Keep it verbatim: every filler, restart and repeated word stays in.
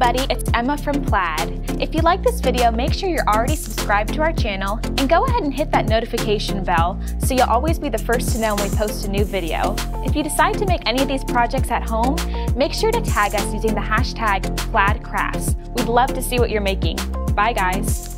everybody, it's Emma from Plaid. If you like this video, make sure you're already subscribed to our channel and go ahead and hit that notification bell so you'll always be the first to know when we post a new video. If you decide to make any of these projects at home, make sure to tag us using the hashtag PlaidCrafts. We'd love to see what you're making. Bye guys!